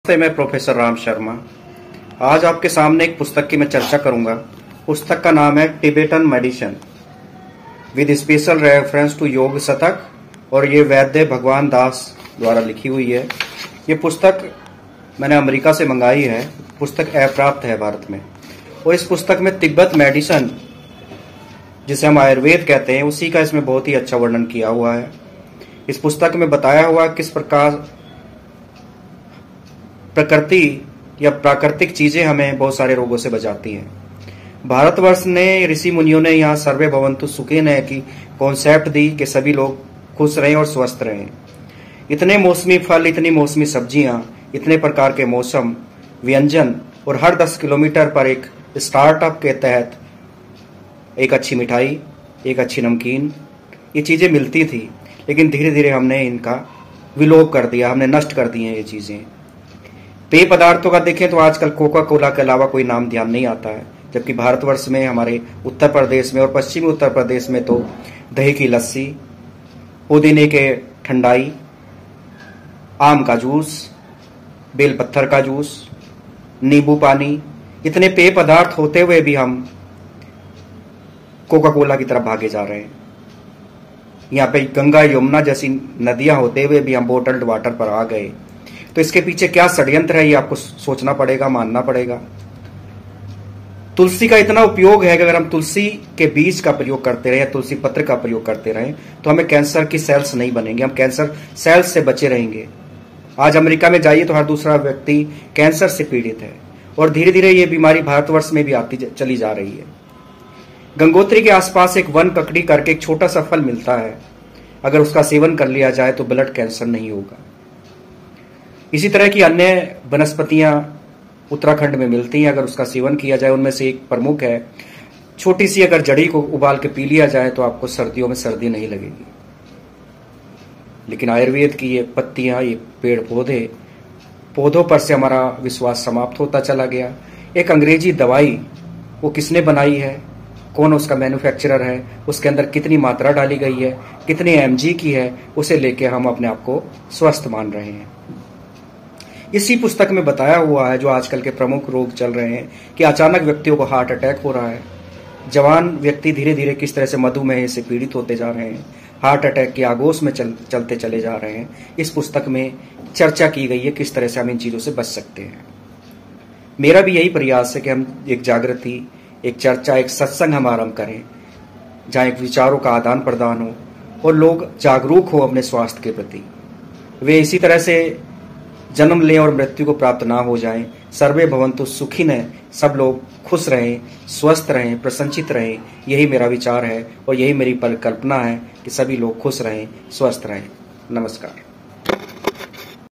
नमस्ते, मैं प्रोफेसर राम शर्मा। आज आपके सामने एक पुस्तक की मैं चर्चा करूंगा। पुस्तक का नाम है Tibetan medicine with special reference to Yoga Shataka, और ये वैद्य भगवान दास द्वारा लिखी हुई है। ये पुस्तक मैंने अमेरिका से मंगाई है। पुस्तक अप्राप्त है भारत में, और इस पुस्तक में तिब्बत मेडिसिन, जिसे हम आयुर्वेद कहते हैं, उसी का इसमें बहुत ही अच्छा वर्णन किया हुआ है। इस पुस्तक में बताया हुआ किस प्रकार प्रकृति या प्राकृतिक चीजें हमें बहुत सारे रोगों से बचाती हैं। भारतवर्ष ने, ऋषि मुनियों ने यहाँ सर्वे भवन्तु सुखिनः की कॉन्सेप्ट दी कि सभी लोग खुश रहें और स्वस्थ रहें। इतने मौसमी फल, इतनी मौसमी सब्जियां, इतने प्रकार के मौसम व्यंजन, और हर 10 किलोमीटर पर एक स्टार्टअप के तहत एक अच्छी मिठाई, एक अच्छी नमकीन, ये चीजें मिलती थी। लेकिन धीरे धीरे हमने इनका विलोप कर दिया, हमने नष्ट कर दी हैं ये चीजें। पेय पदार्थों का देखें तो आजकल कोका कोला के अलावा कोई नाम ध्यान नहीं आता है, जबकि भारतवर्ष में, हमारे उत्तर प्रदेश में और पश्चिमी उत्तर प्रदेश में तो दही की लस्सी, पुदीने के ठंडाई, आम का जूस, बेल पत्थर का जूस, नींबू पानी, इतने पेय पदार्थ होते हुए भी हम कोका कोला की तरफ भागे जा रहे हैं। यहाँ पे गंगा यमुना जैसी नदियां होते हुए भी हम बोटल्ड वाटर पर आ गए। तो इसके पीछे क्या षड्यंत्र है, ये आपको सोचना पड़ेगा, मानना पड़ेगा। तुलसी का इतना उपयोग है कि अगर हम तुलसी के बीज का प्रयोग करते रहे या तुलसी पत्र का प्रयोग करते रहे तो हमें कैंसर की सेल्स नहीं बनेंगे, हम कैंसर सेल्स से बचे रहेंगे। आज अमेरिका में जाइए तो हर दूसरा व्यक्ति कैंसर से पीड़ित है, और धीरे धीरे ये बीमारी भारतवर्ष में भी आती चली जा रही है। गंगोत्री के आसपास एक वन ककड़ी करके एक छोटा सा फल मिलता है, अगर उसका सेवन कर लिया जाए तो ब्लड कैंसर नहीं होगा। इसी तरह की अन्य वनस्पतियां उत्तराखंड में मिलती हैं, अगर उसका सेवन किया जाए। उनमें से एक प्रमुख है, छोटी सी अगर जड़ी को उबाल के पी लिया जाए तो आपको सर्दियों में सर्दी नहीं लगेगी। लेकिन आयुर्वेद की ये पत्तियां, ये पेड़ पौधे, पौधों पर से हमारा विश्वास समाप्त होता चला गया। एक अंग्रेजी दवाई, वो किसने बनाई है, कौन उसका मैन्युफैक्चरर है, उसके अंदर कितनी मात्रा डाली गई है, कितने mg की है, उसे लेके हम अपने आप को स्वस्थ मान रहे हैं। इसी पुस्तक में बताया हुआ है जो आजकल के प्रमुख रोग चल रहे हैं, कि अचानक व्यक्तियों को हार्ट अटैक हो रहा है। जवान व्यक्ति धीरे धीरे किस तरह से मधुमेह से पीड़ित होते जा रहे हैं, हार्ट अटैक की आगोश में चलते चले जा रहे हैं। इस पुस्तक में चर्चा की गई है किस तरह से हम इन चीजों से बच सकते हैं। मेरा भी यही प्रयास है कि हम एक जागृति, एक चर्चा, एक सत्संग हम आरंभ करें, जहाँ एक विचारों का आदान प्रदान हो और लोग जागरूक हो अपने स्वास्थ्य के प्रति। वे इसी तरह से जन्म लें और मृत्यु को प्राप्त ना हो जाएं। सर्वे भवन्तु सुखिनः, सब लोग खुश रहें, स्वस्थ रहें, प्रसन्नचित रहें। यही मेरा विचार है और यही मेरी परिकल्पना है कि सभी लोग खुश रहें, स्वस्थ रहें। नमस्कार।